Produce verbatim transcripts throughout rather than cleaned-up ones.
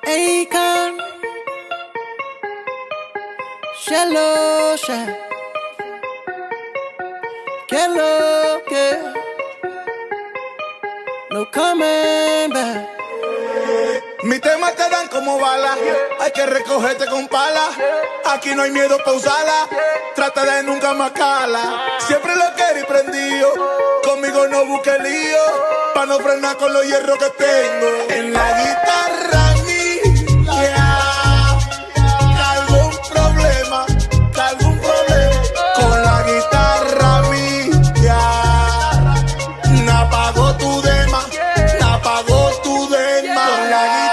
Akon, Shallow Shot, que lo que, no coming back. Mis temas te dan como balas, hay que recogerte con pala. Aquí no hay miedo pa' usarla, trata de nunca más cala. Siempre lo quiero y prendido, conmigo no busque lío, pa' no frenar con los hierros que tengo. En la guitarra mía, cargo un problema, cargo un problema. Con la guitarra mía, na pago tu dema, na pago tu dema. Con la guitarra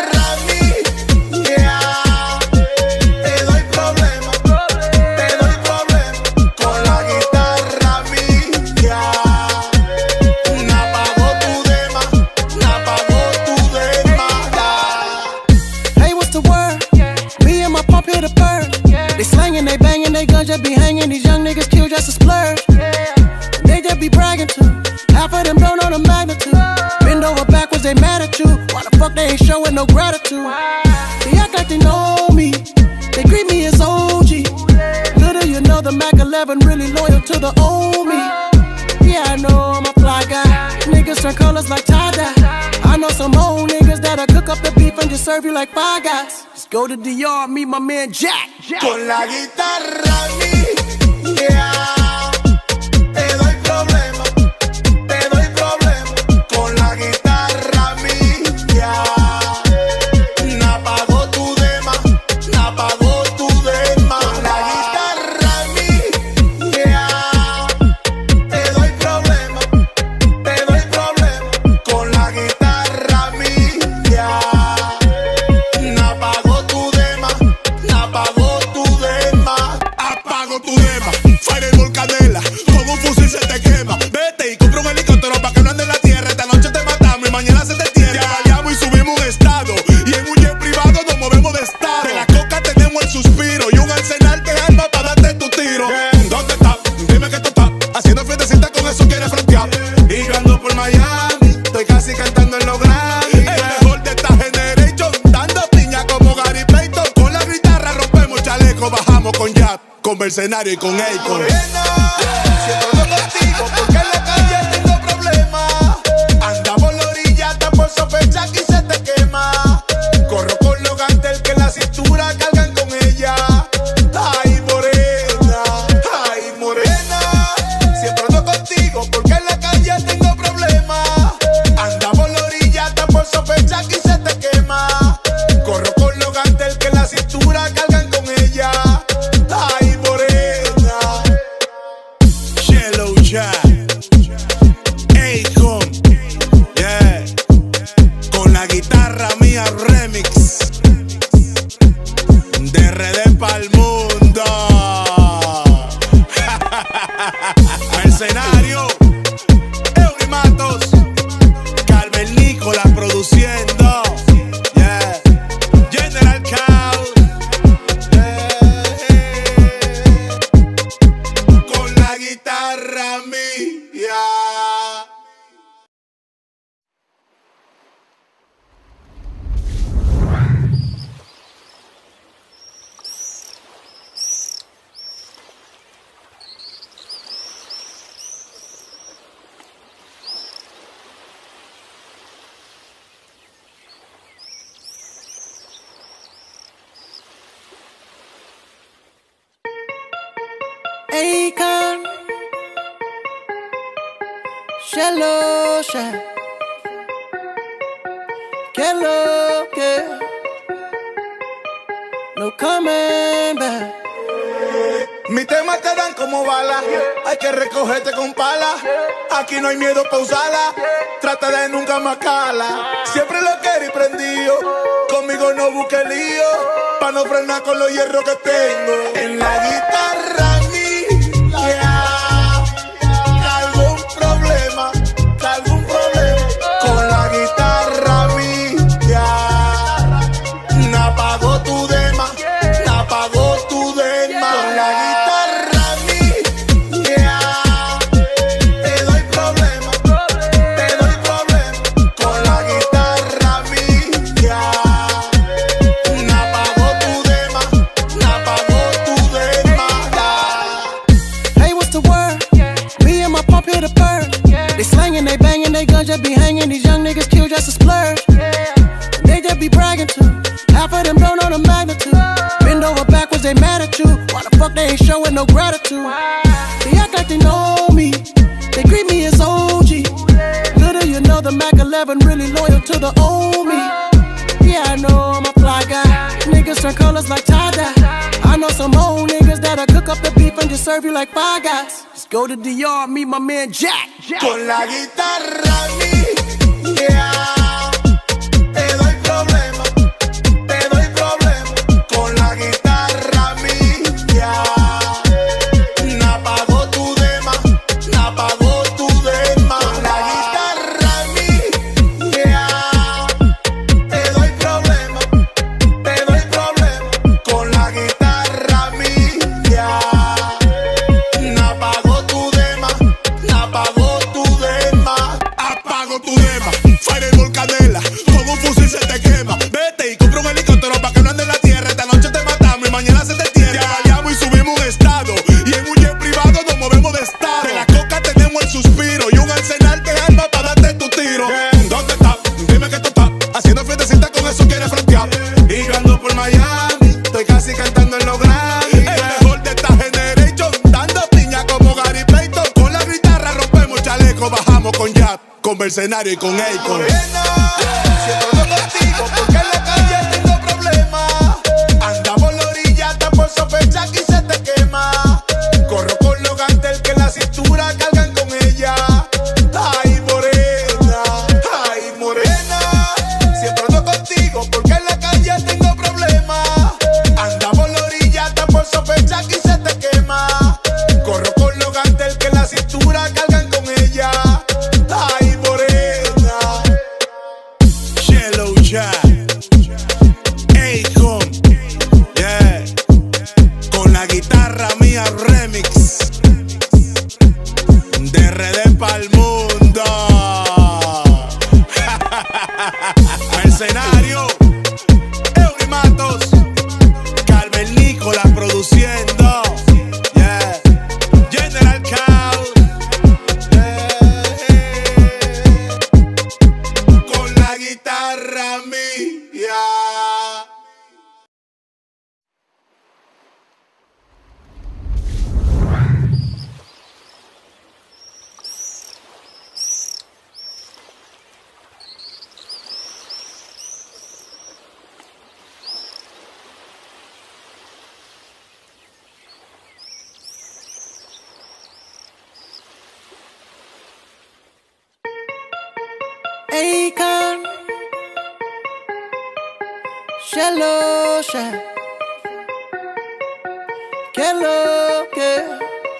they banging, they guns just be hanging. These young niggas kill just to splurge. They just be bragging too. Half of them don't know the magnitude. Bend over backwards, they mad at you. Why the fuck they ain't showing no gratitude? They act like they know me. They greet me as O G. Little you know the Mac eleven really loyal to the old me. Yeah, I know I'm a fly guy. Niggas turn colors like tie-dye. I know some old niggas that'll cook up the beef and just serve you like Five Guys. Just go to D R, meet my man Jack. Jack. Con la guitarra mía, te doy problema, te doy problema. Con la guitarra mía, na pago tu dema, na pago tu dema. Con la guitarra mía, te doy problema, te doy problema. Con la guitarra mía, na pago tu dema, na pago tu dema. Apago tu dema, fireball canela, con un fusil se te quema. Vete y compra un helicóptero pa' que no ande en la tierra. Esta noche te matamos y mañana se te tierra. Te vayamos y subimos un estado, y en un jet privado nos movemos de estado. De la coca tenemos el suspiro y un arsenal de armas para darte tu tiro. ¿Dónde estás? Dime que tú estás haciendo fiestecita, con eso quieres frontear. Y yo ando por Miami, estoy casi cantando en los Grammy. El mejor de esta generation, dando piña como Gary Payton. Con la guitarra rompemos chaleco, bajamos con Jab, con Mercenario y con Akon. Siento yo contigo porque en la calle tengo problemas. Anda por la orilla, está por sospechar que se te quema. Corro con los gantel que la cintura cargan con ella. Ay, morena, ay, morena. Siempre ando contigo porque en la calle tengo problemas. Anda por la orilla, está por sospechar que se te quema. Corro con los gantel que la cintura cargan con ella. Ay, morena. Shallow Shot, Akon, yeah. Con la guitarra mía remix, de R D pa'l mundo. Mercenario, Eury Matos, Carmen Nicolás produciendo, yeah. General Chaos, yeah. Con la guitarra mía. Akon, Shallow Shot, que lo que, no coming back. Mis temas te dan como balas, hay que recogerte con pala. Aquí no hay miedo pa' usarla, trata de nunca más cala. Siempre lo quiero y prendido, conmigo no busque lío, pa' no frenar con los hierros que tengo. En la guitarra mía, cargo un problema, cargo un problema. Con la guitarra mía, na pago tu dema, na pago tu dema. Con la guitarra mía, te doy problema, te doy problema. Con la guitarra mía, they guns just be hanging. These young niggas kill just to splurge. They just be bragging too. Half of them don't know the magnitude. Bend over backwards, they mad at you. Why the fuck they ain't showing no gratitude? They act like they know me. They greet me as O G. Little you know the Mac eleven really loyal to the old me. Yeah, I know I'm a fly guy. Niggas turn colors like tie-dye. I know some old niggas that'll cook up the beef and just serve you like Five Guys. Just go to D R, meet my man Jack. Jack. Con la guitarra mía, te doy problema, te doy problema. Con la guitarra mía, na pagó tu dema, na pagó tu dema. Con la guitarra mía, te doy problema, te doy problema. Con la guitarra mía, na pagó tu dema, na pagó tu dema. Apago tu dema, Fireball Canela, con un fusil se te quema. Vete y compra un helicóptero pa' que no ande en la tierra. Esta noche te matamos y mañana se te entierra. Te vayamos y subimos un estado, y en un jet privado nos movemos de estado. De la coca tenemos el suspiro y un arsenal de armas para darte tu tiro. ¿Dónde está? Dime que tú estás haciendo fiestecita, con eso quieres frontear. Y yo ando por Miami, estoy casi cantando en los Grammy. El mejor de esta generation, dando piña como Gary Payton. Con la guitarra rompemos chaleco, bajamos con Jab, con Mercenario y con Akon. Morena, siento yo contigo porque en la calle tengo problemas. Anda por la orilla, hasta por sospecha que se te quema. Corro con los gantel que la cintura cargan con ella. Ay, morena, ay, morena, siempre ando contigo porque en la calle tengo problemas. Anda por la orilla, hasta por sospecha que se te quema. Corro con los gantel que la cintura cargan con ella. Ay, morena. Yellow Jack, Akon, yeah. Con la guitarra mía remix. De R D pa'l mundo. Mercenario, Eury Matos, Carmen Nicolás produciendo. Yeah. General Chaos. Con la guitarra mía. Akon, Shallow Shack, get low, yeah.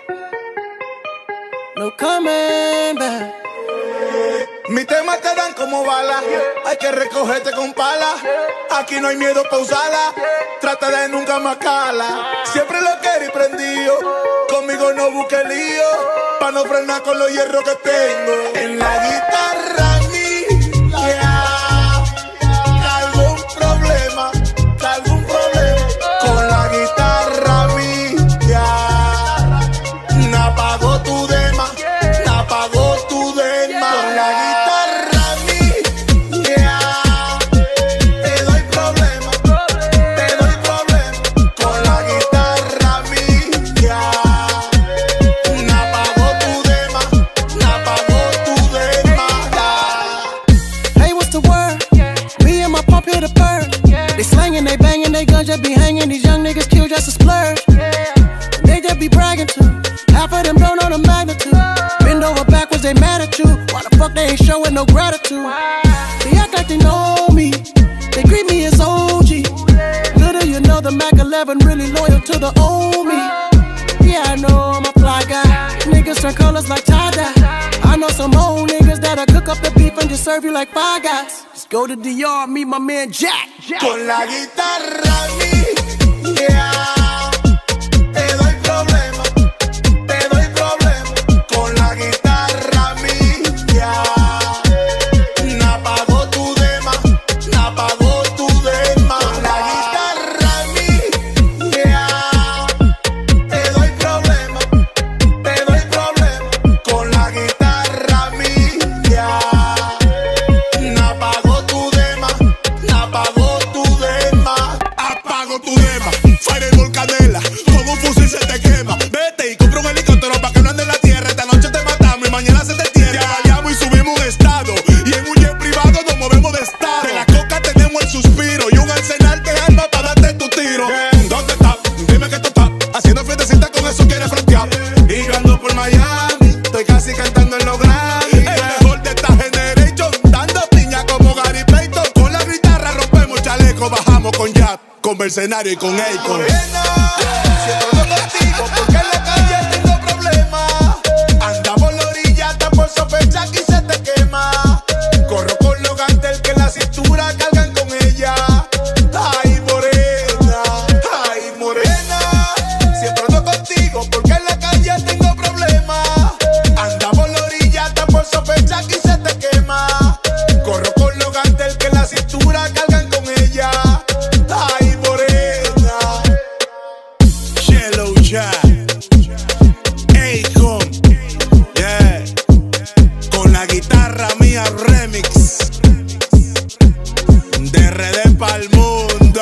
No coming back. Mis temas te dan como bala, hay que recogerte con pala. Aquí no hay miedo pa' usarla, trata de nunca más cala. Siempre lo quiero y prendido, conmigo no busque lío, pa' no frenar con los hierros que tengo. En la guitarra mía, traigo un problema, traigo un problema. Con la guitarra mía, na pagó tu dema, na pagó tu dema. Con la guitarra mía, te doy problema, te doy problema. Con la guitarra mía, na pagó tu dema, na pagó tu dema. Hey, what's the word? Me and my pump here to burn. They slanging, they banging, they guns just be hanging. These young niggas kill just to splurge. They just be bragging too. Half of them don't know the magnitude. Bend over backwards, they mad at you. Why the fuck they ain't showing no gratitude? They act like they know me. They greet me as O G. Little you know the Mac eleven really loyal to the old me. Yeah, I know I'm a fly guy. Niggas turn colors like tie-dye. I know some old niggas that'll cook up the beef and just serve you like Five Guys. Just go to D R, meet my man Jack. Jack. Con la guitarra mía, te doy problema, te doy problema. Con la guitarra mía, na pagó tu dema, na pagó tu dema. Con la guitarra mía, te doy problema, te doy problema. Con la guitarra mía. Mercenario y con Akon. Morena, siempre ando contigo porque en la calle tengo problemas. Anda por la orilla, hasta por sospechar que se te quema. Corro con los gantel que la cintura cargan con ella. Ay, morena, ay, morena. Siempre ando contigo porque en la calle tengo problemas. Anda por la orilla, hasta por sospechar que se te quema. Corro con los gantel que la cintura cargan con ella. Ay, morena. Yellow Jack, Akon, yeah. Con la guitarra mía remix. De R D pa'l mundo.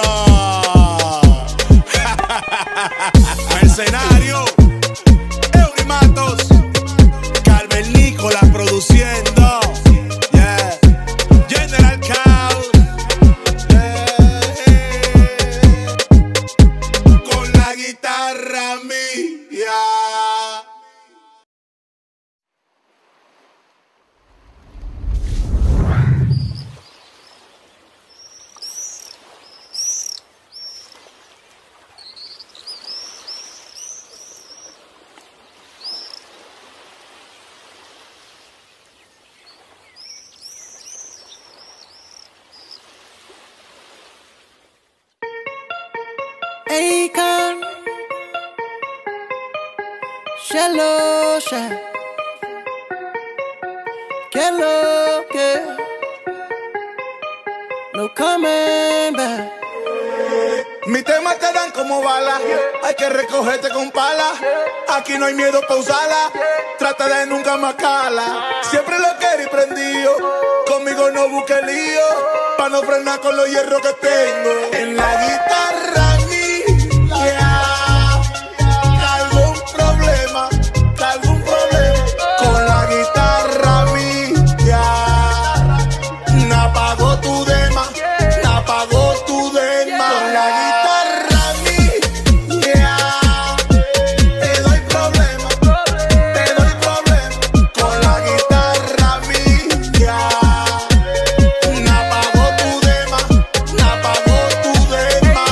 Mercenario, Eury Matos, Carmen Nicolás produciendo. Yeah. General Chaos, yeah. Con la guitarra mía. Akon, Shallow Shack, get low, yeah. No coming back. Mis temas te dan como balas, hay que recogerte con pala. Aquí no hay miedo pa' usarla, trata de nunca más cala. Siempre lo querí prendido, conmigo no busque lío, pa' no frenar con los hierros que tengo. En la guitarra mía, cargo un problema, cargo un problema. Con la guitarra mía, na pago tu dema, na pago tu dema. Con la guitarra mía, te doy problema, te doy problema. Con la guitarra mía, na pago tu dema, na pago tu dema.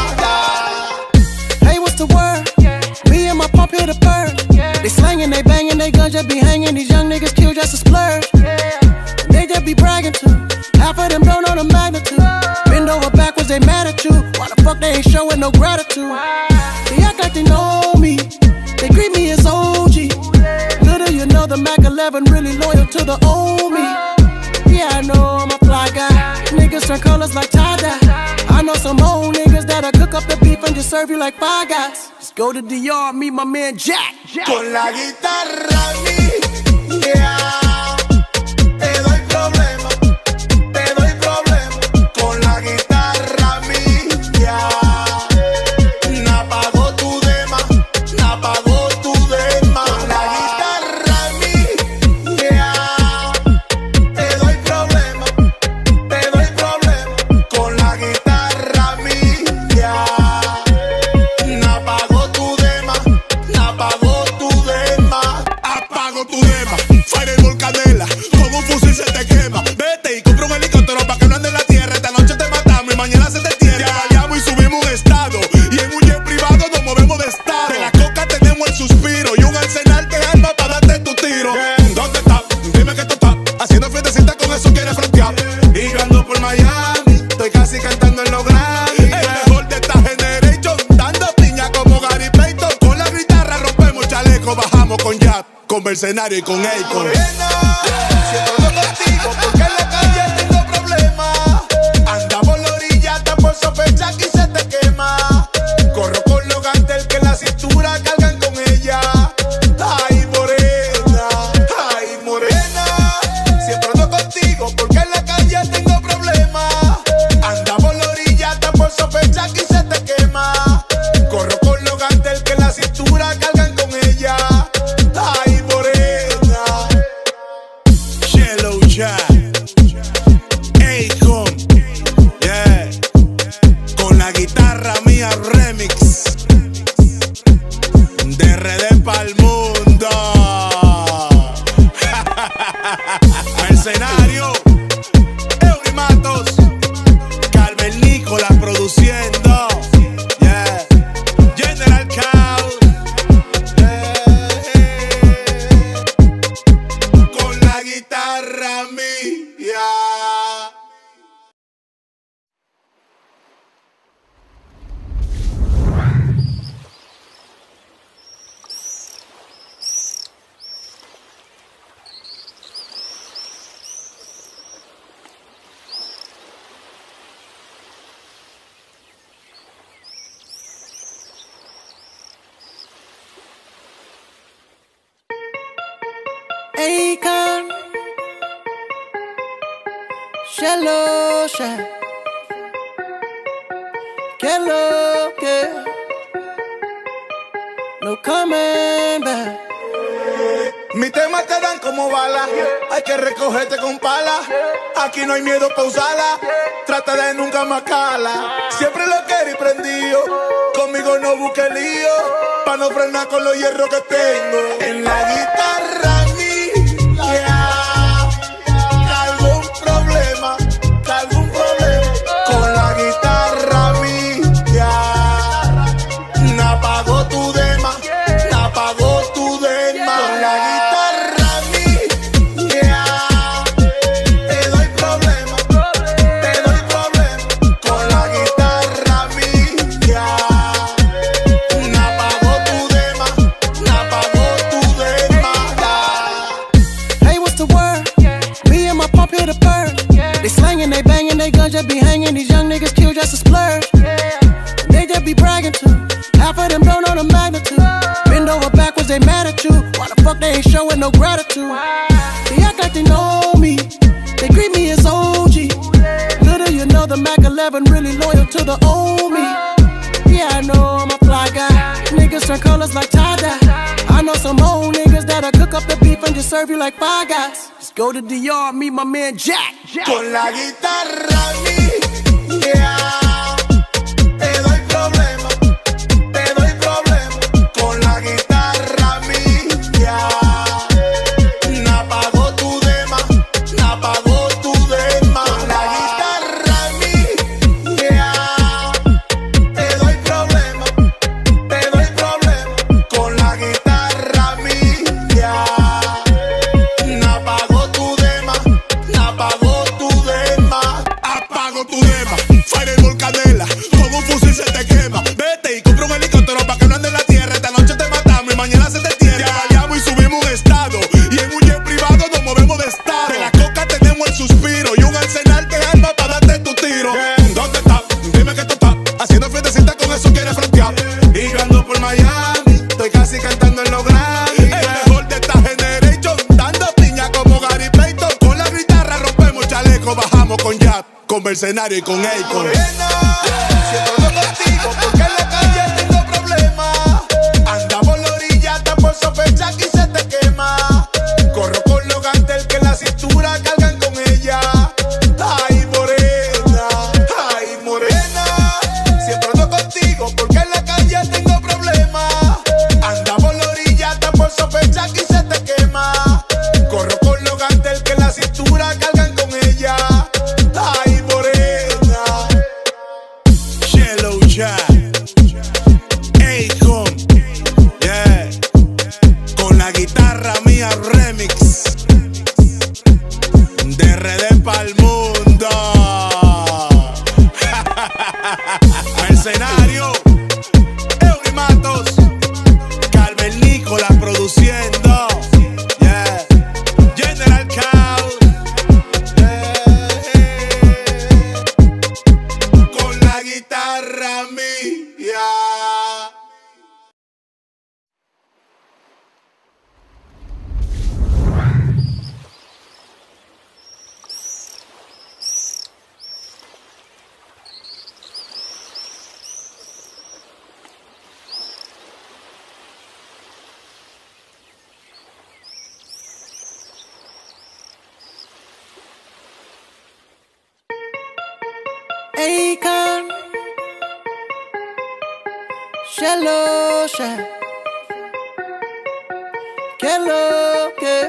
Hey, what's the word? Me and my pop here to burn. They slanging, they banging, they guns just be hanging. These young niggas kill just to splurge. They just be bragging too. Half of them don't know the magnitude. Bend over backwards, they mad at you. Why the fuck they ain't showing no gratitude? They act like they know me. They greet me as O G. Little you know the Mac eleven really loyal to the old me. Yeah, I know I'm a fly guy. Niggas turn colors like tie-dye. I know some old niggas that'll cook up the beef and just serve you like Five Guys. Just go to D R, meet my man Jack. Con la guitarra mía, te doy problema, te doy problema. Con la guitarra mía, na pago tu dema, na pago tu dema. Con la guitarra mía, te doy problema, te doy problema. Con la guitarra mía, na pago tu dema, na pago tu dema. Apago tu dema, Fireball Canela, con un fusil se te quema. Vete y compra un helicóptero pa' que no ande en la tierra. Esta noche te matamos y mañana se te entierra. Te avaliamos y subimos un estado, y en un jet privado nos movemos de estado. De la coca tenemos el suspiro y un arsenal de armas pa' darte tu tiro. ¿Dónde estás? Dime que tú estás haciendo fiestecita, con eso quieres frontear. Y yo ando por Miami, estoy casi cantando en los Grammy. El mejor de esta generation, dando piña como Gary Payton. Con la guitarra rompemos chaleco, bajamos con Jab, con Mercenario y con Akon. Morena, siempre ando contigo porque en la calle tengo problemas. Anda por la orilla, hasta por sospechar que se te quema. Corro con los gantel que la cintura cargan con ella. Ay, morena, ay, morena. Siempre ando contigo porque en la calle tengo problemas. Anda por la orilla, hasta por sospechar que se te quema. Corro con los gantel que la cintura cargan con ella. Ay, morena. Yellow Jack, Akon, yeah. Con la guitarra mía remix. De R D pa'l mundo. Mercenario, Eury Matos, Carmen Nicolás produciendo. Akon, Shelosha, que lo que, no coming back. Mis temas te dan como balas, hay que recogerte con palas. Aquí no hay miedo pa' usarla, trata de nunca más cala. Siempre lo querí prendido, conmigo no busque lío, pa' no frenar con los hierros que tengo. En la guitarra mía, cargo un problema, cargo un problema. Con la guitarra mía, na pago tu dema, na pago tu dema. Con la guitarra they banging, they guns just be hanging. These young niggas kill just to splurge. They just be bragging too. Half of them don't know the magnitude. Bend over backwards, they mad at you. Why the fuck they ain't showing no gratitude? They act like they know me. They greet me as O G. Little you know the Mac eleven really loyal to the old me. Yeah, I know I'm a fly guy. Niggas turn colors like tie-dye. I know some old niggas that'll cook up the beef and just serve you like Five Guys. Just go to D R, meet my man Jack. Jack. Con la guitarra mía, te doy problema, te doy problema. Con la guitarra mía, na pago tu dema, na pago tu dema. Con la guitarra mía, te doy problema, te doy problema. Con la guitarra mía, na pago tu dema, na pago tu dema. Apago tu dema, Fireball Canela, con un fusil se te quema. Vete y compra un helicóptero pa' que no ande en la tierra. Esta noche te matamos y mañana se te tierra. Te vayamos y subimos un estado, y en un jet privado nos movemos de estado. De la coca tenemos el suspiro y un arsenal de armas pa' darte tu tiro. ¿Dónde estás? Dime que tú estás haciendo fiestecita, con eso quieres frontear. Y yo ando por Miami, estoy casi cantando en los Grammy. El mejor de esta generation, dando piña como Gary Payton. Con la guitarra rompemos chaleco, bajamos con Jab, con Mercenario y con Akon. Siento lo contigo porque en la calle tengo problemas. Anda por la orilla, hasta por sospechar que se te quema. Corro con los gantel que la cintura cargan con ella. Ay, morena, ay, morena. Siempre ando contigo porque en la calle tengo problemas. Anda por la orilla, hasta por sospechar que se te quema. Corro con los gantel que la cintura cargan con ella. Ay, morena. Shello Jack, Akon, yeah. Con la guitarra mía remix, de R D pa'l mundo. Mercenario, Eury Matos, Carmen Nicola produciendo, yeah. General Chaos, yeah. Con la guitarra mía. Akon, Shelosha, que lo que,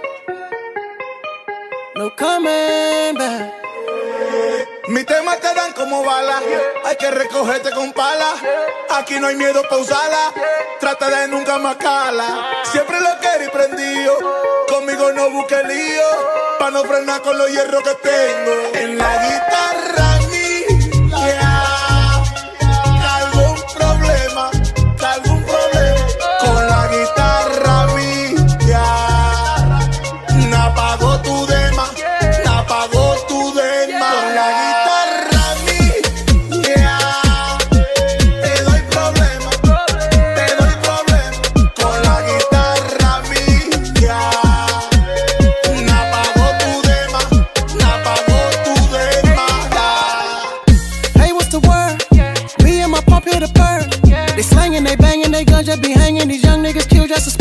no coming back. Mis temas te dan como balas, hay que recogerte con palas. Aquí no hay miedo pa' usarla, trata de nunca más cala. Siempre lo querí prendido, conmigo no busque lío, pa' no frenar con los hierros que tengo. En la guitarra mía, cargo un problema, cargo un problema. Con la guitarra mía, na pago tu dema, na pago tu dema. Con la guitarra mía, te doy problema, te doy problema. Con la guitarra mía,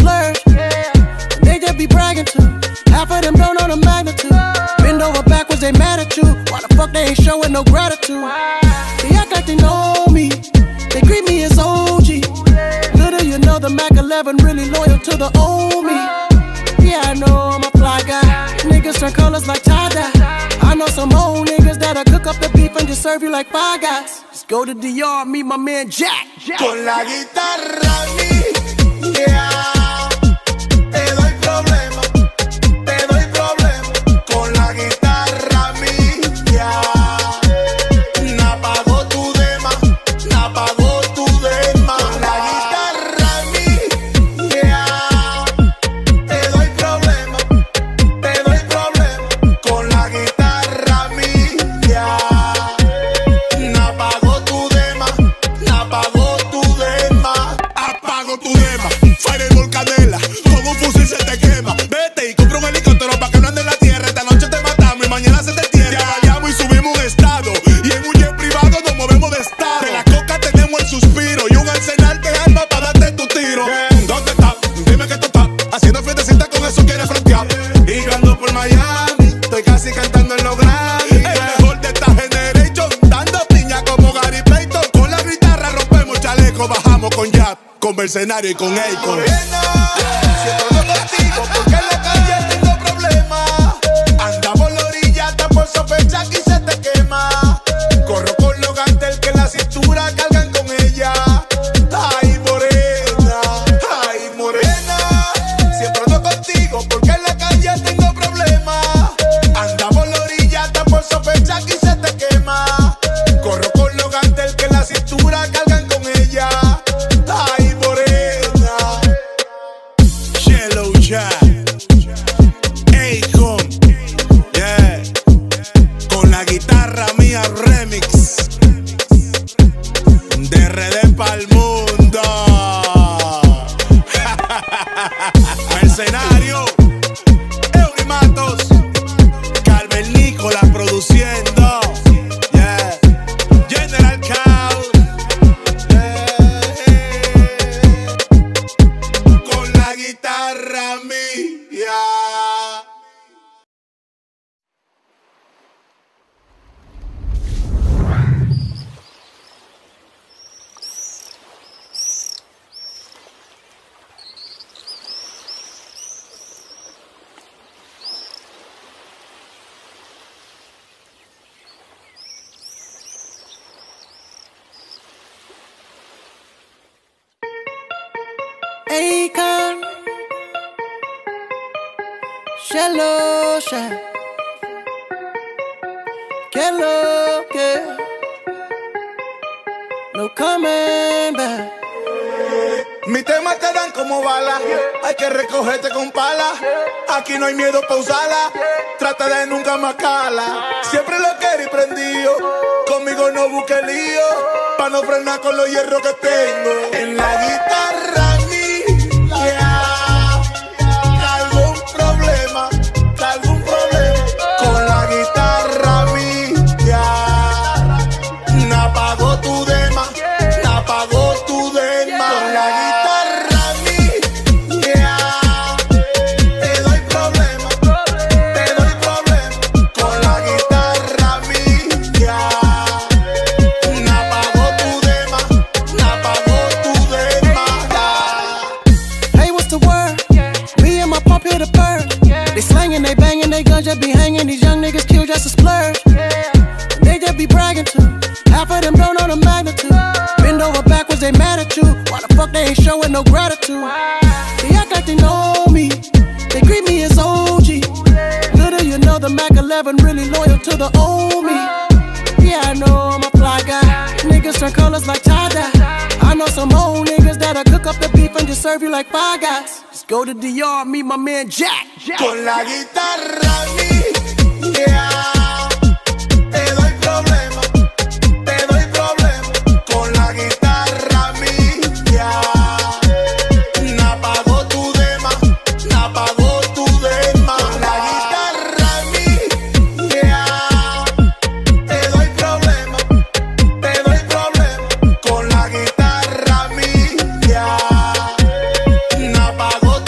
splurge. They just be bragging too. Half of them don't know the magnitude. Bend over backwards, they mad at you. Why the fuck they ain't showing no gratitude? They act like they know me. They greet me as O G. Little you know the Mac eleven really loyal to the old me. Yeah, I know I'm a fly guy. Niggas turn colors like tie-dye. I know some old niggas that'll cook up the beef and just serve you like Five Guys. Just go to D R, meet my man Jack. Jack. Con la guitarra mía, te doy problema, te doy problema. Con la guitarra mía, na pago tu dema, na pago tu dema. Con la guitarra mía, te doy problema, te doy problema. Con la guitarra mía, na pago tu dema, na pago tu dema. Apago tu dema, Fireball Canela, con un fusil se te quema. Vete y compra un helicóptero pa' que no ande en la tierra. Esta noche te matamos y mañana se te entierra. Te vayamos y subimos un estado, y en un jet privado nos movemos de estado. De la coca tenemos el suspiro y un arsenal de armas pa' darte tu tiro. ¿Dónde estás? Dime que tú estás haciendo fiestecita, con eso quieres frontear. Y yo ando por Miami, estoy casi cantando en los Grammy. El mejor de esta generation, dando piña como Gary Payton. Con la guitarra rompemos chaleco, bajamos con Jab, con Mercenario y con Akon. Morena, siento yo contigo porque en la calle tengo problemas. Anda por la orilla, hasta por sospecha aquí se te quema. Corro con los gantel que en la cintura cargan con ella. Ay, morena, ay, morena, siempre ando contigo porque en la calle tengo problemas. Anda por la orilla, hasta por sospecha aquí se te quema. Corro con los gantel que en la cintura cargan con ella. Ay, morena. Yellow Jack, Akon, yeah. Con la guitarra mía remix. De R D pa'l mundo. Mercenario, Eury Matos, Carmen Nicola produciendo. Yeah. General Chaos. Con la guitarra mía. Akon, Shallow Shack, que lo que, no coming back. Mis temas te dan como balas, hay que recogerte con pala. Aquí no hay miedo pa' usarla, trata de nunca más cala. Siempre lo querí prendido, conmigo no busque lío, pa' no frenar con los hierros que tengo. En la guitarra mía, traigo un problema, traigo un problema. Con la guitarra mía, na pago tu dema, na pago tu dema. Con la guitarra mía, te doy problema, te doy problema. Con la guitarra mía, na pago tu dema, na pago tu dema. Hey, what's the word? Me and my pop hit a bird. They slanging, they banging, they guns just be hanging. These young niggas kill just to splurge. They just be bragging too. Half of them don't know the magnitude. Bend over backwards, they mad at you. Why the fuck they ain't showing no gratitude? They act like they know me. They greet me as O G. Little you know the Mac eleven really loyal to the old me. Yeah, I know I'm a fly guy. Niggas turn colors like tie-dye. I know some old niggas that'll cook up the beef and just serve you like Five Guys. Just go to D R, meet my man Jack. Jack. Con la guitarra mía, te doy problema, te doy problema. Con la guitarra mía, na pago tu dema, na pago tu dema. Con la guitarra mía, te doy problema, te doy problema. Con la guitarra mía, na pago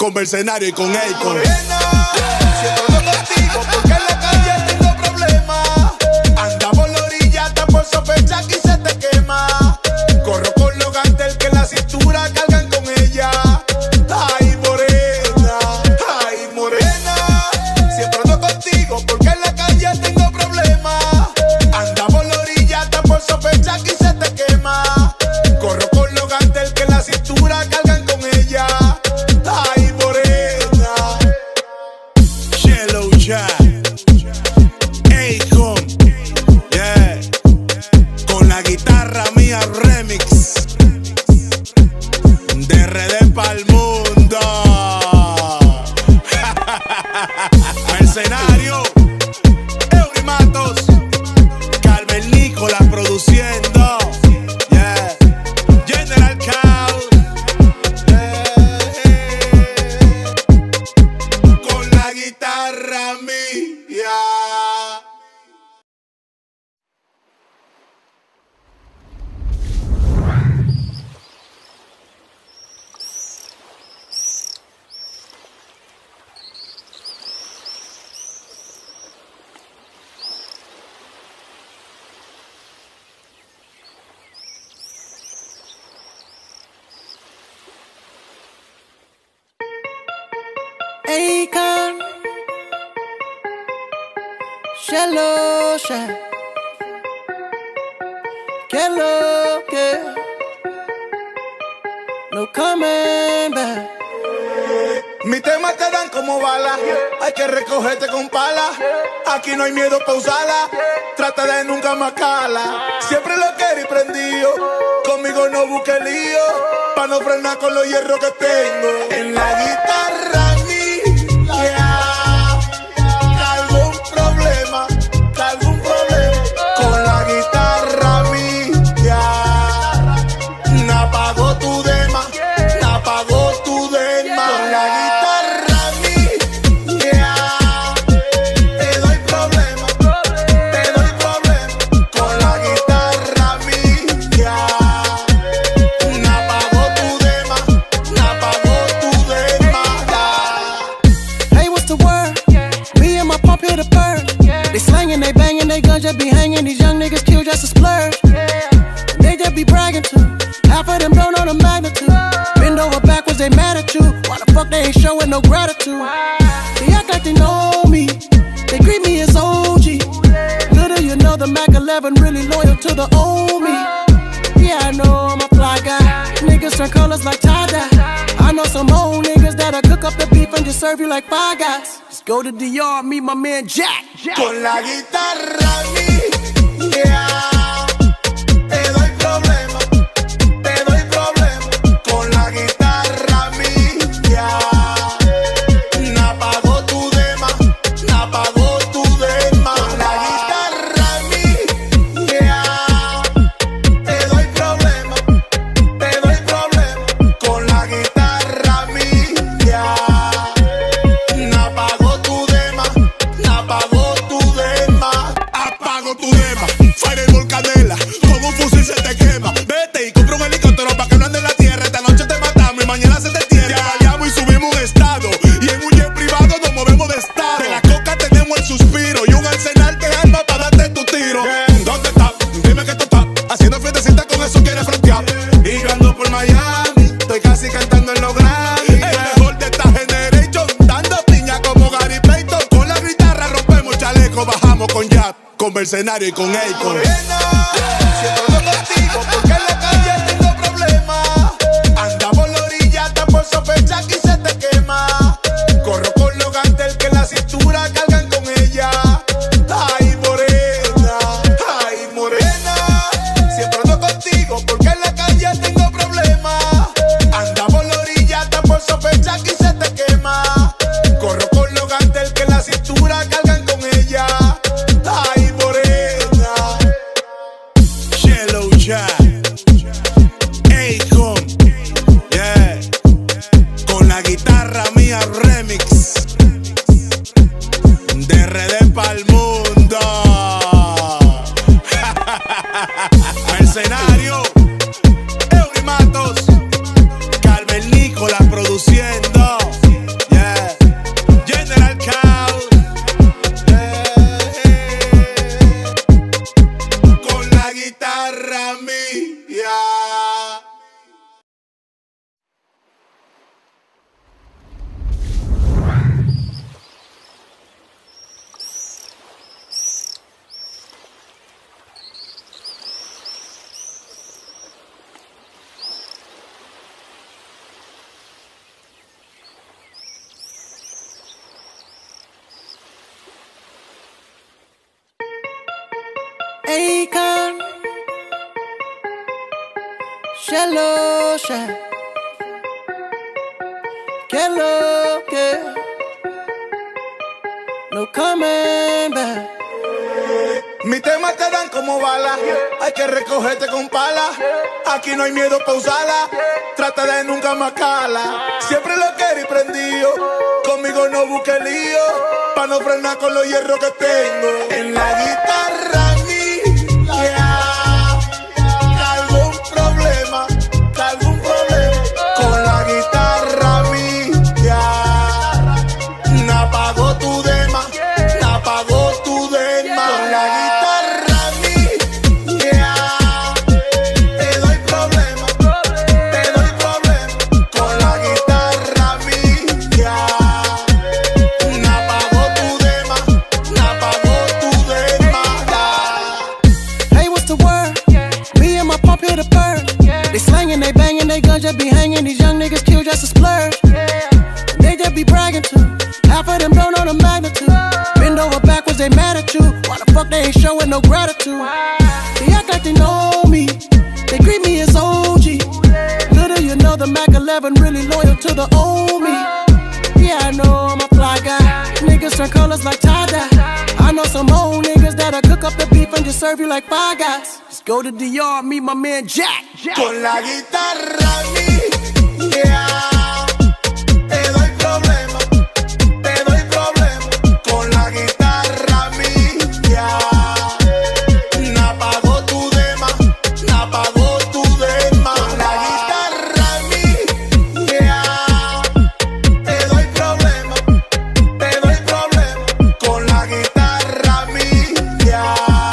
con Mercenario y con Akon. Siempre ando contigo porque en la calle tengo problemas. Anda por la orilla, hasta por sospechar que se te quema. Corro con los gantel que en la cintura cargan con ella. Ay, morena, ay, morena. Siempre ando contigo porque en la calle tengo problemas. Anda por la orilla, hasta por sospechar que se te quema. Corro con los gantel que en la cintura cargan con ella. Ay, morena. Yellow Jack, Akon, yeah. Con la guitarra mía remix de R D pa'l mundo. Mercenario, Eury Matos, Carmen Nicola produciendo, yeah. General Chaos, yeah. Con la guitarra mía. Akon, Shallow Shack, que lo que, no coming back. Mis temas te dan como balas, hay que recogerte con pala. Aquí no hay miedo pa' usarla, trata de nunca más cala. Siempre lo querí prendido, conmigo no busque lío, pa' no frenar con los hierros que tengo. En la guitarra mía, cargo un problema, cargo un problema. Con la guitarra mía, na pago tu dema, na pago tu dema. Con la guitarra mía, te doy problema, te doy problema. Con la guitarra mía, na pago tu dema, na pago tu dema. Hey, what's the word? Me and my pop hit a bird. They slanging, they banging, they guns just be hanging. These young niggas kill just a splurge. They just be bragging too. Half of them don't know the magnitude. Bend over backwards, they mad at you. Why the fuck they ain't showing no gratitude? They act like they know me. They greet me as O G. Little you know the Mac eleven really loyal to the old me. Yeah, I know I'm a fly guy. Niggas turn colors like tie-dye. I know some old niggas that'll cook up the beef and just serve you like Five Guys. Just go to D R, meet my man Jack. Con la guitarra mía, te doy problema, te doy problema. Con la guitarra mía, na pago tu dema, na pago tu dema. Con la guitarra mía, te doy problema, te doy problema. Con la guitarra mía, na pago tu dema, na pago tu dema. Apago tu dema, Fireball Canela, con un fusil se te quema. Vete y compra un helicóptero pa' que no ande en la tierra. Esta noche te matamos y mañana se te entierra. Te vayamos y subimos un estado, y en un jet privado nos movemos de estado. De la coca tenemos el suspiro y un arsenal que arma pa' darte tu tiro. ¿Dónde estás? Dime que tú estás haciendo fiestecita, con eso quieres frontear. Y yo ando por Miami, estoy casi cantando en los Grammy. El mejor de esta generation, dando piña como Gary Payton. Con la guitarra rompemos chaleco, bajamos con Jab, con Mercenario y con Akon. Siempre ando contigo porque en la calle tengo problemas. Anda por la orilla, hasta por sospechar que se te quema. Corro con los gantel que en la cintura cargan con ella. Ay, morena, ay, morena. Siempre ando contigo porque en la calle tengo problemas. Anda por la orilla, hasta por sospechar que se te quema. Corro con los gantel que en la cintura cargan con ella. Ay, morena. Yellow Jack, Shallow shot. Que lo que. No coming back. Mis temas te dan como balas, hay que recogerte con pala. Aquí no hay miedo pa' usarla, trata de nunca más cala. Siempre lo querí prendido, conmigo no busque lío, pa' no frenar con los hierros que tengo. En la guitarra mía, cargo un problema, cargo un problema. Con la guitarra mía, no apago tu dema, no apago tu dema. Con la guitarra they banging, they guns just be hanging. These young niggas kill just to splurge. They just be bragging too. Half of them don't know the magnitude. Bend over backwards, they mad at you. Why the fuck they ain't showing no gratitude? They act like they know me. They greet me as O G. Little you know the Mac eleven really loyal to the old me. Yeah, I know I'm a fly guy. Niggas turn colors like tie-dye. I know some old niggas that'll cook up the beef and just serve you like Five Guys. Just go to D R, meet my man Jack. Jack. Con la guitarra mía, te doy problema, te doy problema. Con la guitarra mía, no apago tu dema, no apago tu dema. Con la guitarra mía, te doy problema, te doy problema. Con la guitarra mía,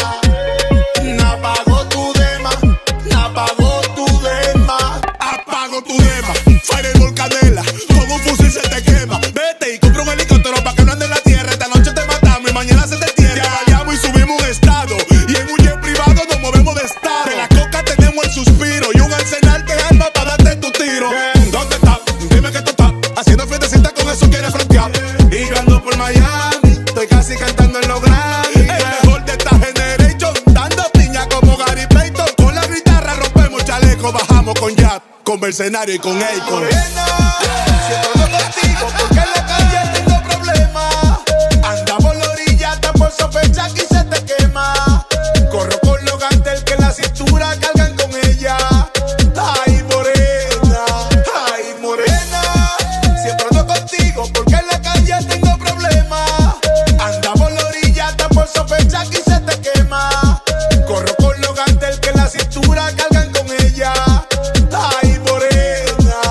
no apago tu dema, no apago tu dema. Apago tu dema, Fireball Candela, con un fusil se te quema. Vete y compra un helicóptero pa' que no ande en la tierra. Esta noche te matamos y mañana se te tierra. Te vayamos y subimos un estado, y en un jet privado nos movemos de estado. De la coca tenemos el suspiro y un arsenal que arma pa' darte tu tiro. ¿Dónde estás? Dime que tú estás haciendo fiestecita, con eso quieres frontear. Y yo ando por Miami, estoy casi cantando en los Grammy. El mejor de esta generation, dando piña como Gary Payton. Con la guitarra rompemos chaleco, bajamos con Jab, con Mercenario y con Akon. Siempre ando contigo porque en la calle tengo problemas. Anda por la orilla, hasta por sospechar que se te quema. Corro con los gantel que en la cintura cargan con ella. Ay, morena, ay, morena. Siempre ando contigo porque en la calle tengo problemas. Anda por la orilla, hasta por sospechar que se te quema. Corro con los gantel que en la cintura cargan con ella. Ay, morena.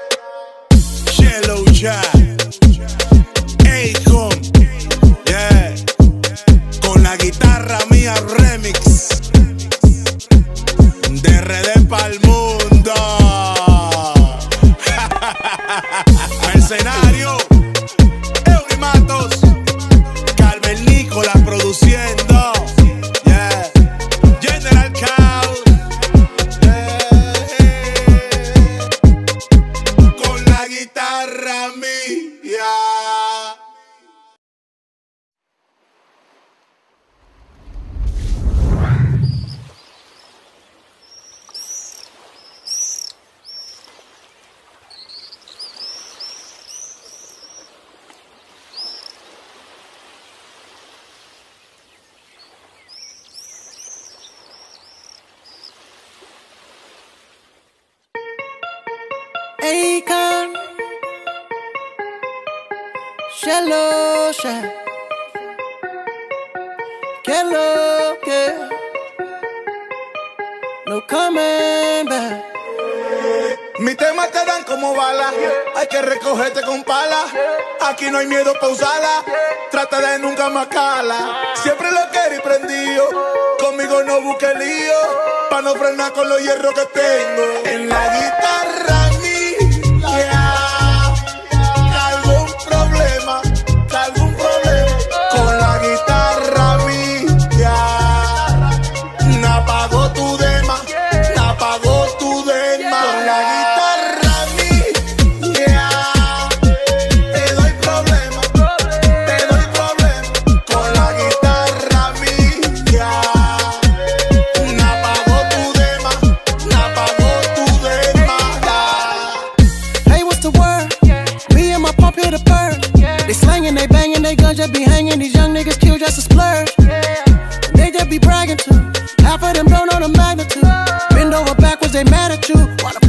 Shallow Shot, Akon, yeah. Con la guitarra mía remix, de R D pa'l mundo. Mercenario, Eury Matos, Carmen Nicola produciendo, yeah. General Chaos, yeah. Con la guitarra mía. Akon, Shallow shot. Que lo que. No coming back. Mis temas te dan como balas, hay que recogerte con pala. Aquí no hay miedo pa' usarla, trata de nunca más cala. Siempre lo querí prendido, conmigo no busque lío, pa' no frenar con los hierros que tengo. En la guitarra mía, cargo un problema, cargo un problema. Con la guitarra mía, no apago tu dema, no apago tu dema. Con la guitarra mía, te doy problema, te doy problema. Con la guitarra mía, no apago tu dema, no apago tu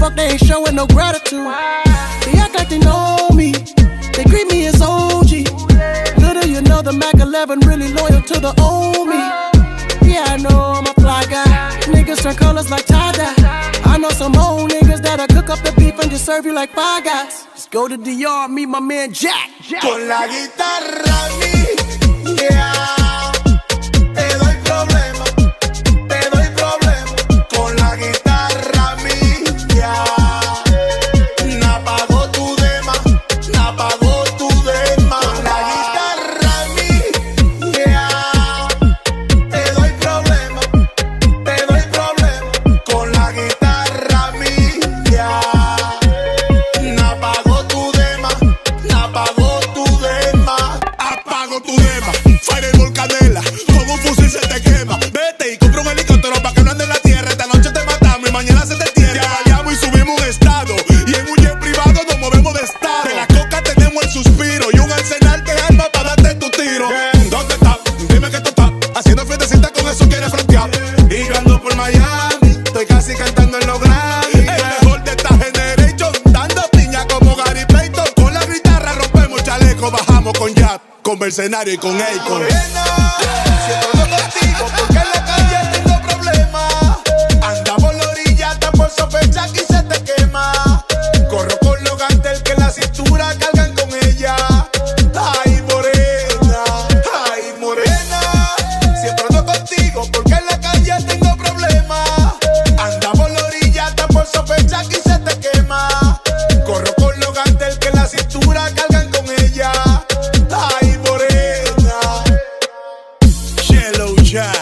fuck they ain't showing no gratitude? They act like they know me, they greet me as O G. Little you know the Mac eleven really loyal to the old me. Yeah, I know I'm a fly guy. Niggas turn colors like tie-dye. I know some old niggas that'll cook up the beef and just serve you like Five Guys. Just go to D R, meet my man Jack. Jack. Con la guitarra mía, te doy problema, te doy problema. Con la guitarra mía, na pago tu dema, na pago tu dema. Con la guitarra mía, te doy problema, te doy problema. Con la guitarra mía, na pago tu dema, na pago tu dema. Apago tu dema, Fireball Canela, con un fusil se te quema. Vete y compra un helicóptero pa' que no ande en la tierra. Esta noche te matamos y mañana se te entierra. Te vayamos y subimos un estado, y en un jet privado nos movemos de estado. De la coca tenemos el suspiro y un arsenal que arma pa' darte tu tiro. ¿Dónde estás? Dime que tú estás haciendo fiestecita, con eso quieres frontear. Y yo ando por Miami, estoy casi cantando en los Grammy. El mejor de esta generation, dando piña como Gary Payton. Con la guitarra rompemos chaleco, bajamos con Jab, con Mercenario y con Akon. Siempre ando contigo porque en la calle tengo problemas. Anda por la orilla, está por sospechar que se te quema. Corro con los gantel que la cintura cargan con ella. Ay, morena, ay, morena. Siempre ando contigo porque en la calle tengo problemas. Anda por la orilla, está por sospechar que se te quema. Corro con los gantel que la cintura cargan con ella. Ay, morena. Yellow Jack,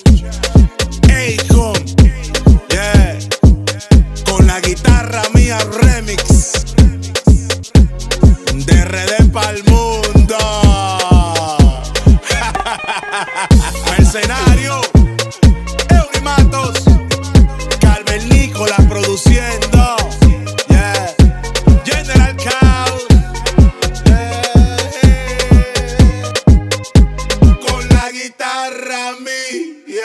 Akon, yeah. Con la guitarra mía remix, de R D pa'l mundo. Mercenario, Eury Matos, Carmen Nicola produciendo, yeah. General Chaos, yeah. Con la guitarra mía.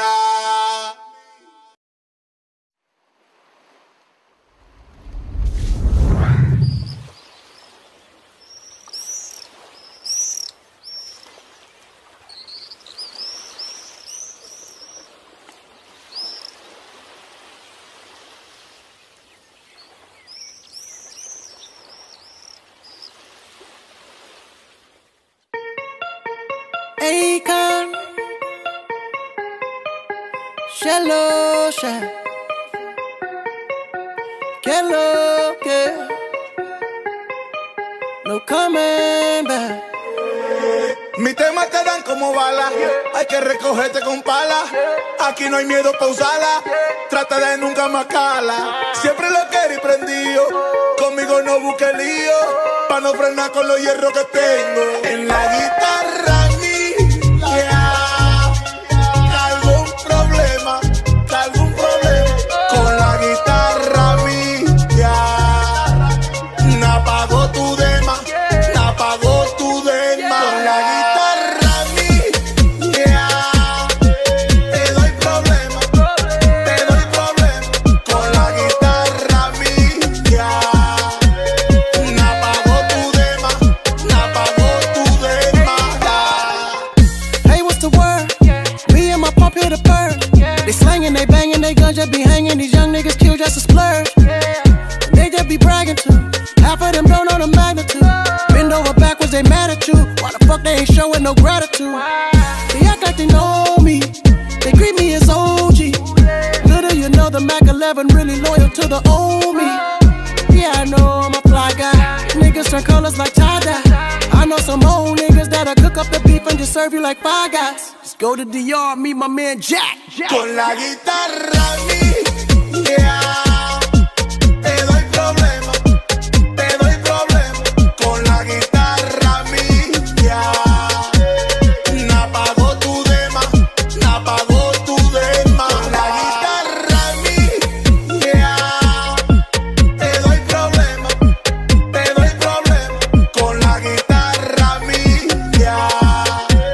Akon, Shallow Shack, que lo que, no coming back. Mis temas te dan como balas, hay que recogerte con pala. Aquí no hay miedo pa' usarla, trata de nunca más cala. Siempre lo querí prendido, conmigo no busque lío, pa' no frenar con los hierros que tengo. En la guitarra mía, cargo un problema, cargo un problema. Con la guitarra mía, na pago tu dema, na pago tu dema. Con la guitarra mía, te doy problema, te doy problema. Con la guitarra mía, na pago tu dema, na pago tu dema. Hey, what's the word? Me and my pop hit a bird. They slanging, they banging, they guns just be hanging. These young niggas kill just a splurge. They just be bragging too. Half of them don't know the magnitude. Bend over backwards, they mad at you. Why the fuck they ain't showing no gratitude? They act like they know me, they greet me as O G. Little you know the Mac eleven really loyal to the old me. Yeah, I know I'm a fly guy. Niggas turn colors like tie-dye. I know some old niggas that'll cook up the beef and just serve you like Five Guys. Just go to D R, meet my man Jack. Jack. Con la guitarra mía, te doy problema, te doy problema. Con la guitarra mía, na pago tu dema, na pago tu dema. Con la guitarra mía, te doy problema, te doy problema. Con la guitarra mía,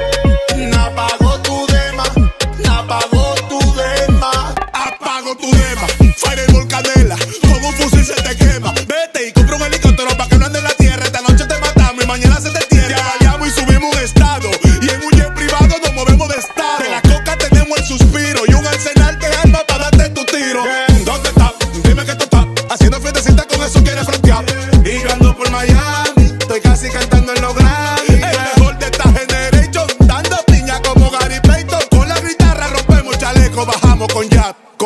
na pago tu dema, na pago tu dema. Apago tu dema.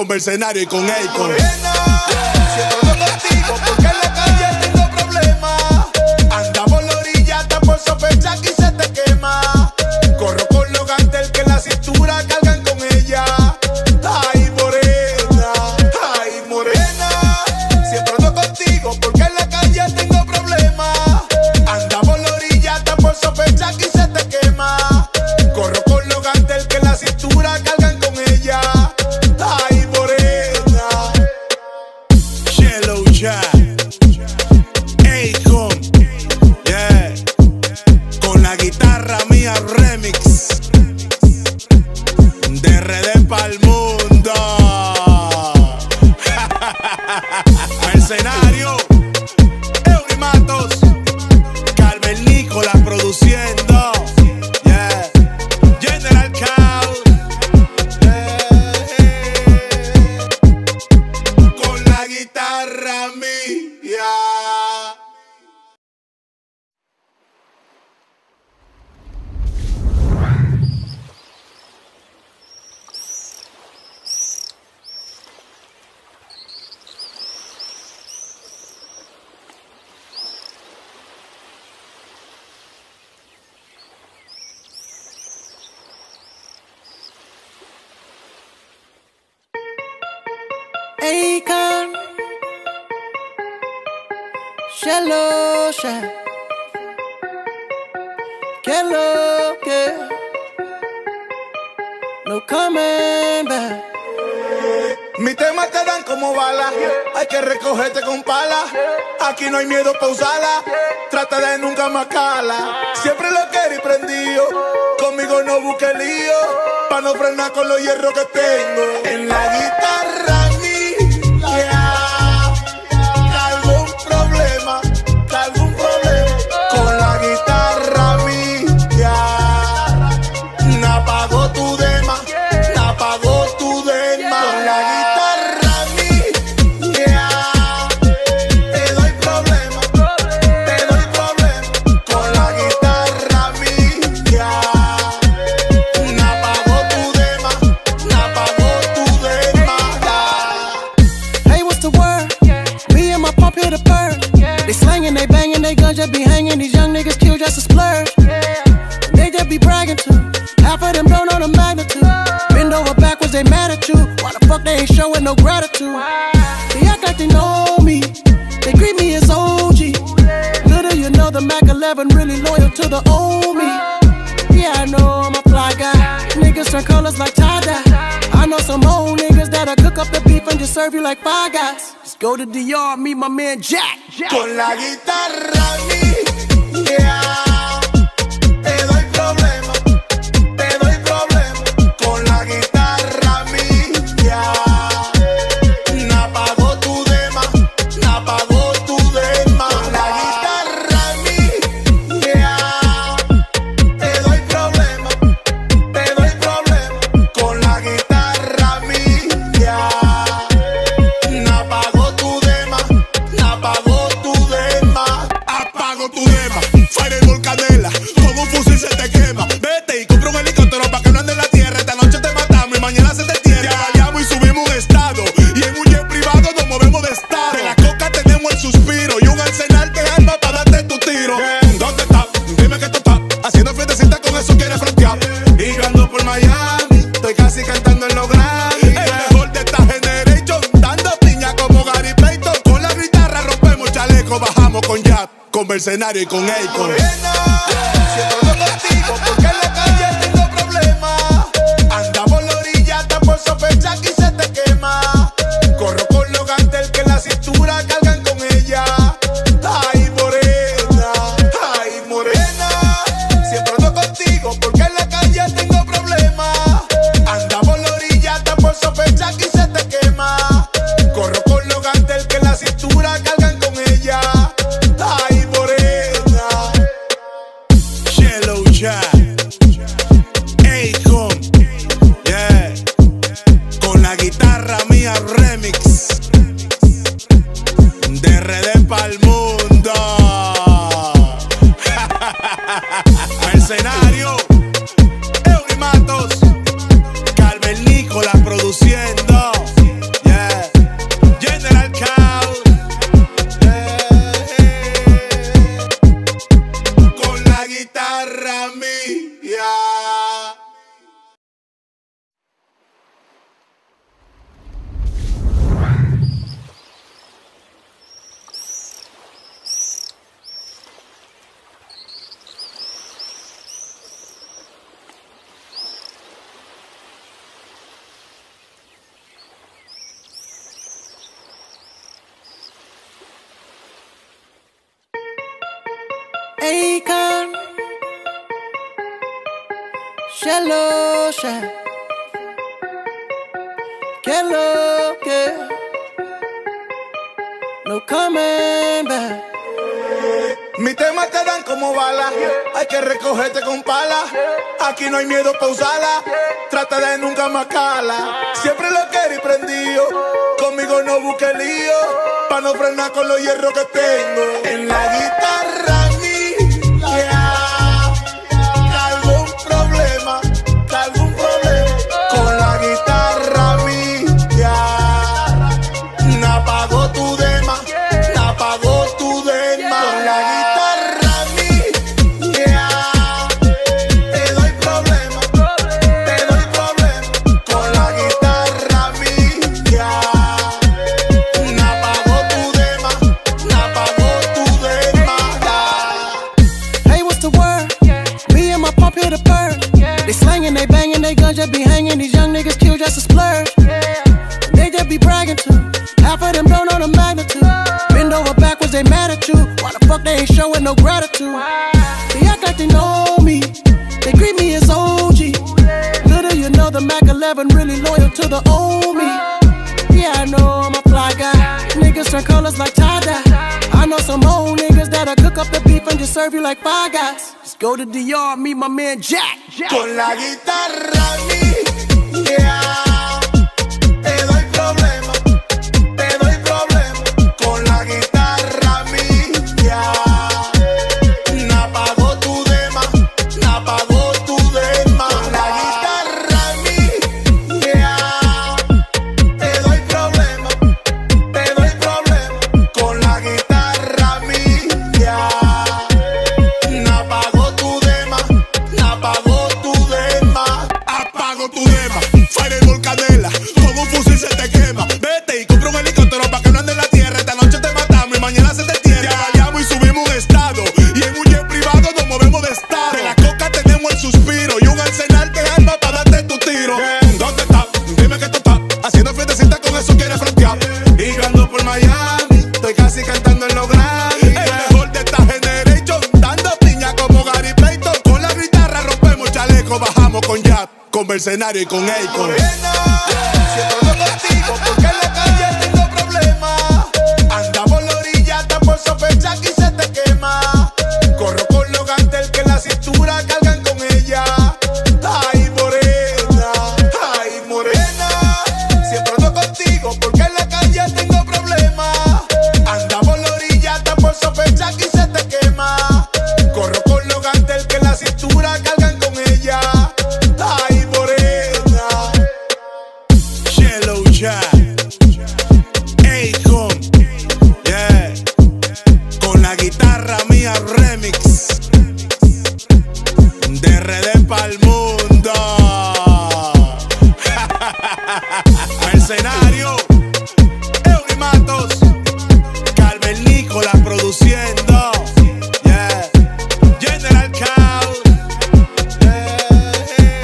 con Mercenario y con Akon. Morena, siempre ando contigo porque en la calle tengo problemas. Anda por la orilla, está por sospechar que se te quema. Corro con los gantel que en la cintura cargan con ella. Ay, morena, ay, morena. Siempre ando contigo porque en la calle tengo problemas. Anda por la orilla, está por sospechar que se te quema. Corro con los gantel que en la cintura cargan con ella. Ay, morena. Yellow Jack, Akon, yeah. Con la guitarra mía remix de R D pa'l mundo. Mercenario, Eury Matos, Carmen Nicola produciendo, yeah. General Chaos, yeah. Con la guitarra mía. Akon, Shallow Shack, get low, yeah. No coming back. Mis temas te dan como bala, hay que recogerte con pala. Aquí no hay miedo pa' usarla, trata de nunca más cala. Siempre lo querí prendido, conmigo no busque lío, pa' no frenar con los hierros que tengo. En la guitarra mía, cargo un problema, cargo un problema. Con la guitarra mía, no apago tu dema, no apago tu dema. Con la guitarra mía, te doy problema, te doy problema. Con la guitarra mía, no apago tu dema, no apago tu dema. Hey, what's the word? Me and my pop hit a bird. They slanging, they banging, they guns just be hanging. These young niggas kill just a splurge. They just be bragging too. Half of them don't know the magnitude. Bend over backwards, they mad at you. Why the fuck they ain't showing no gratitude? They act like they know me. They greet me as O G. Little you know the Mac eleven really loyal to the old me. Yeah, I know I'm a fly guy. Niggas turn colors like tie-dye. I know some old niggas that'll cook up the beef and just serve you like Five Guys. Just go to D R, meet my man Jack. Con la guitarra mía, te doy problema, te doy problema. Con la guitarra mía, no apago tu dema, no apago tu dema. Con la guitarra mía, te doy problema, te doy problema. Con la guitarra mía, no apago tu dema, no apago tu dema. Apago tu dema, Fireball Candela, con un fusil se te quema. Vete y compra un helicóptero pa' que no ande en la tierra. Esta noche te matamos y mañana se te entierra. Te baleamos y subimos un estado, y en un jet privado nos movemos de estado. De la coca tenemos el suspiro y un arsenal que arma pa' darte tu tiro. ¿Dónde estás? Dime que tú estás haciendo fiestecita, con eso quieres frontear. Y yo ando por Miami, estoy casi cantando en los Grammy. El mejor de esta generation, dando piña como Gary Payton. Con la guitarra rompemos chaleco, bajamos con Jab, con Mercenario y con Akon. Morena, siempre ando contigo porque en la calle tengo problemas. Anda por la orilla, está por sospechar que se te quema. Corro con los gantel que en la cintura cargan con ella. Ay, morena, ay, morena. Siempre ando contigo porque en la calle tengo problemas. Anda por la orilla, está por sospechar que se te quema. Corro con los gantel que en la cintura cargan con ella. Ay, morena. Yellow Jack, Akon, Shello, Sha, que lo que, no coming back. Mis temas te dan como bala, hay que recogerte con pala. Aquí no hay miedo pa' usarla, trata de nunca más cala. Siempre lo querí prendido, conmigo no busque lío, pa' no frenar con los hierros que tengo. En la guitarra mía, algún problema, algún problema. Con la guitarra mía, no apago tu dema, no apago tu dema. Con la guitarra mía, te doy problema, te doy problema. Con la guitarra mía, no apago tu dema, no apago tu dema. Hey, what's the word? Me and my pop hit a bird. They slanging, they banging, they guns just be hanging. These young niggas kill just a splurge. They just be bragging too. Half of them don't know the magnitude. Bend over backwards, they mad at you. Why the fuck they ain't showing no gratitude? They act like they know me. They greet me as O G. Little you know the Mac eleven really loyal to the old me. Yeah, I know I'm a fly guy. Niggas turn colors like tie-dye. I know some old niggas that'll cook up the beef and just serve you like Five Guys. Just go to D R, meet my man Jack. Con la guitarra mía, te doy problema, te doy problema. Con la guitarra mía, no apago tu dema, no apago tu dema. Con la guitarra mía, te doy problema, te doy problema. Con la guitarra mía, no apago tu dema, no apago tu dema. Apago tu dema, Fireball Candela, con un fusil se te quema. Vete y compra un helicóptero pa' que no ande en la tierra. Esta noche te matamos y mañana se te entierra. Ya vayamos y subimos un estado, y en un jet privado nos movemos de estado. De la coca tenemos el suspiro y un arsenal que arma pa' darte tu tiro. ¿Dónde estás? Dime que tú estás haciendo fiestecita, con eso quieres frontear. Y yo ando por Miami, estoy casi cantando en los Grammy. El mejor de esta generation, dando piña como Gary Payton. Con la guitarra rompemos chaleco, bajamos con Jab, con Mercenario y con Akon. Siempre ando contigo porque en la calle tengo problemas. Anda por la orilla, hasta por sospechar que se te quema. Corro con los gantel que la cintura cargan con ella. Ay, morena, ay, morena. Siempre ando contigo porque en la calle tengo problemas. Anda por la orilla, hasta por sospechar que se te quema. Corro con los gantel que la cintura cargan con ella. Ay, morena. Shello, Sha, Akon, yeah. Con la guitarra mía remix de R D pa'l mundo. Mercenario, Eury Matos, Carmen Nicola produciendo, yeah. General Chaos, yeah.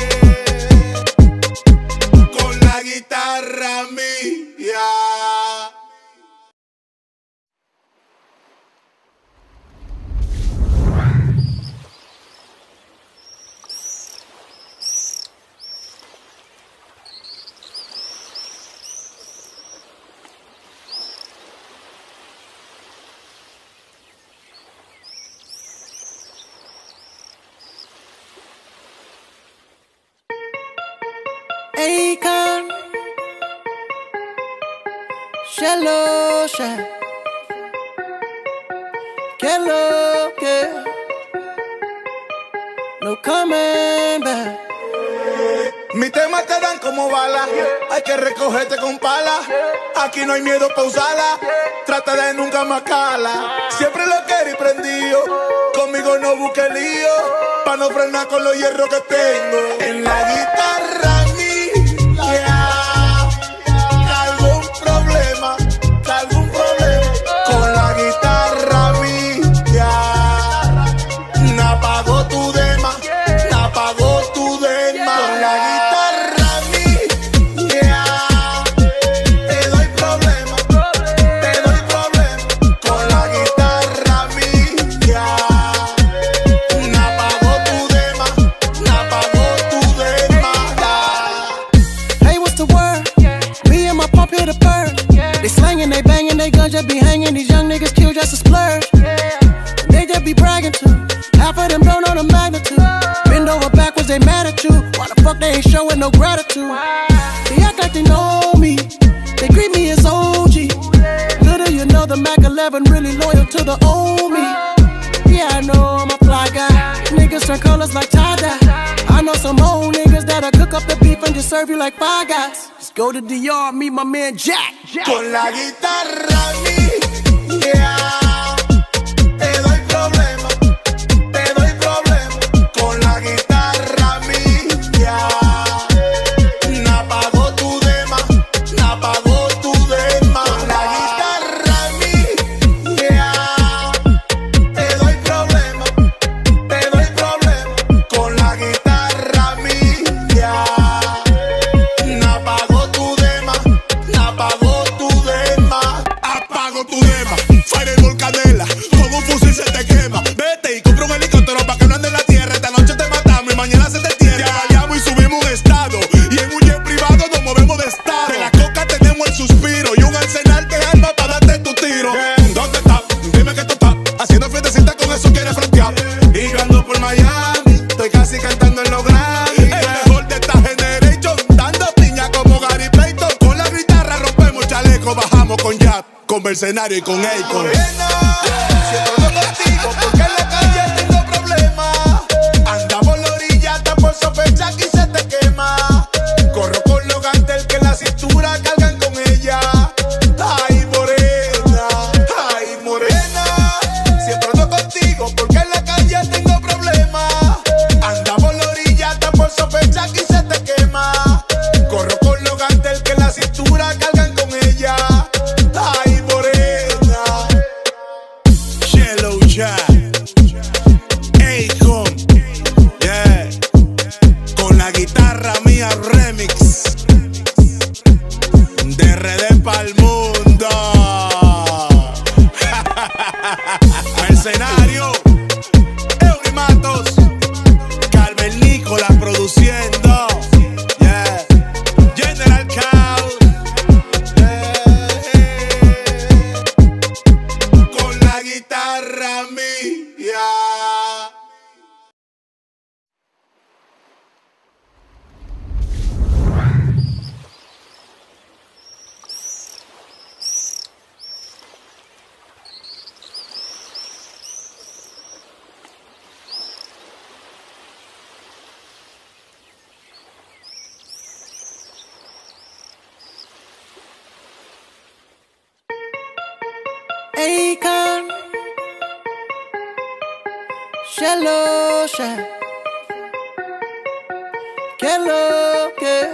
Con la guitarra mía. Akon, Shello, Sha, que lo que, no coming back. Mis temas te dan como bala, hay que recogerte con pala. Aquí no hay miedo pa' usarla, trata de nunca más cala. Siempre lo querí prendido, conmigo no busque lío, pa' no frenar con los hierros que tengo. En la guitarra mía, algún problema, algún problema. Con la guitarra mía, no apago tu dema, no apago tu dema. Con la guitarra mía, te doy problema, te doy problema. Con la guitarra mía, just be hanging, these young niggas kill just to splurge. And they just be bragging too. Half of them don't know the magnitude. Bend over backwards, they mad at you. Why the fuck they ain't showing no gratitude? They act like they know me. They greet me as O G. Little you know the Mac eleven really loyal to the old me. Yeah, I know I'm a fly guy. Niggas turn colors like tie-dye. I know some old niggas that'll cook up the beef and just serve you like Five Guys. Just go to D R, meet my man Jack. Jack. Con la guitarra mía, te doy problema, te doy problema. Con la guitarra mía, na pago tu dema, na pago tu dema. Con la guitarra mía, te doy problema, te doy problema. Con la guitarra mía, na pago tu dema, na pago tu dema. Apago tu dema, Fireball Canela, con un fusil se te quema. Vete y compra un helicóptero para que no ande en la tierra. Esta noche te matamos y mañana se te entierra. Ya vayamos y subimos un estado, y en un jet privado nos movemos de estado. De la coca tenemos el suspiro y un arsenal de armas para darte tu tiro. ¿Dónde estás? Dime que tú estás haciendo fiestecita, con eso quieres frontear. Y yo ando por Miami, estoy casi cantando en los Grammy. El mejor de esta generation, dando piña como Gary Payton. Con la guitarra rompemos chaleco, bajamos con Jab, con Mercenario y con Akon. Siempre ando contigo porque en la calle tengo problemas. Anda por la orilla, hasta por sospechar que se te quema. Corro con los gantel que la cintura cargan con ella. Ay, morena, ay, morena. Siempre ando contigo porque en la calle tengo problemas. Anda por la orilla, hasta por sospechar que se te quema. Corro con los gantel que la cintura cargan con ella. Ay, morena. Yellow Jack, Akon, yeah. Con la guitarra mía remix, de R D pa'l mundo. Mercenario, Eury Matos, Carmen Nicola produciendo, yeah. General Chaos, yeah. Con la guitarra mía. Akon, Shallow Shot, que lo que,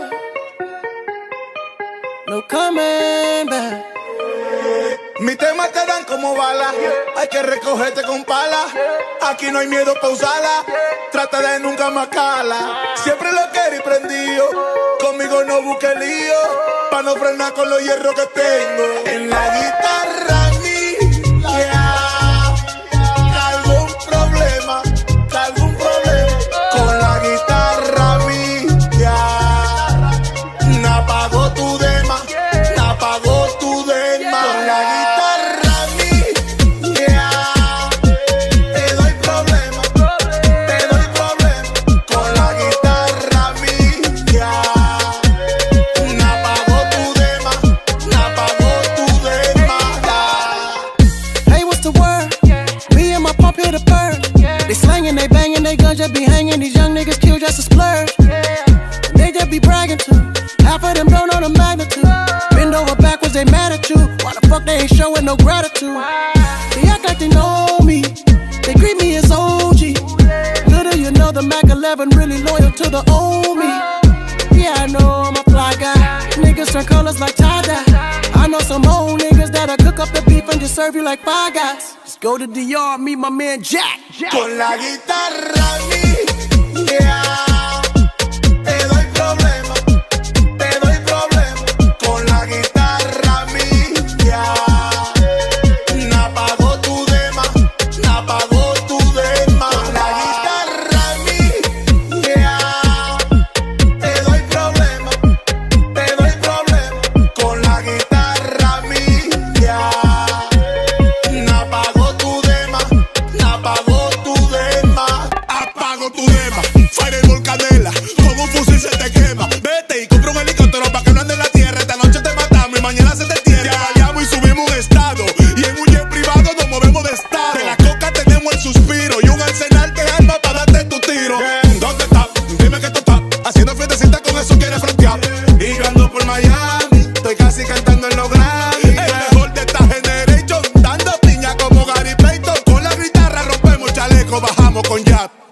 no coming back. Mis temas te dan como bala, hay que recogerte con pala. Aquí no hay miedo pa' usarla, trata de nunca más cala. Siempre lo querí prendido, conmigo no busque lío, pa' no frenar con los hierros que tengo. En la guitarra mía, algún problema, algún problema. Con la guitarra mía, na pago tu dema, na pago tu dema. Con la guitarra mía, te doy problema, te doy problema. Con la guitarra mía, na pago tu dema, na pago tu dema. Hey, what's the word? Me and my pump here to burn. They slanging, they banging, they guns just be hanging. These young niggas kill just to splurge. And they just be bragging too. Half of them don't know the magnitude. Bend over backwards, they mad at you. Why the fuck they ain't showing no gratitude? They act like they know me. They greet me as O G. Little you know the Mac eleven really loyal to the old me. Yeah, I know I'm a fly guy. Niggas turn colors like tie-dye. I know some old niggas that'll cook up the beef and just serve you like Five Guys. Just go to D R, meet my man Jack. Jack. Con la guitarra mía, te doy problema, te doy problema. Con la guitarra mía, na pago tu dema, na pago tu dema. Con la guitarra mía, te doy problema, te doy problema. Con la guitarra mía.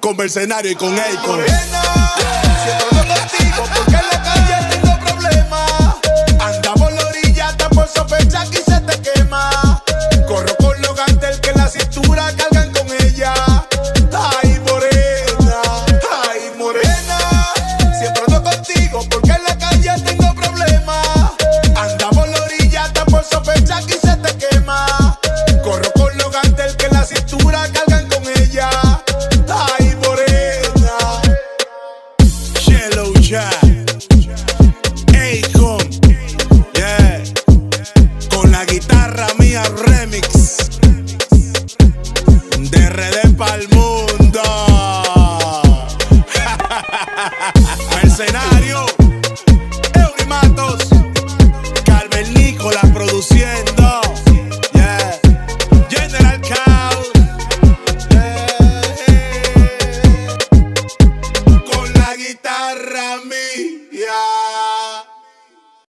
con Mercenario y con Akon. Morena, siempre ando contigo porque en la calle tengo problemas. Anda por la orilla, hasta por sospechar que se te quema. Corro con los gantel que la cintura cargan con ella. Ay, morena, ay, morena, siempre ando contigo porque en la calle tengo problemas. Anda por la orilla, hasta por sospechar que se te quema. Corro con los gantel que la cintura cargan con ella. Ay, morena. Yellow Jack, Akon, yeah, con la guitarra mía remix de R D pa'l mundo. Mercenario.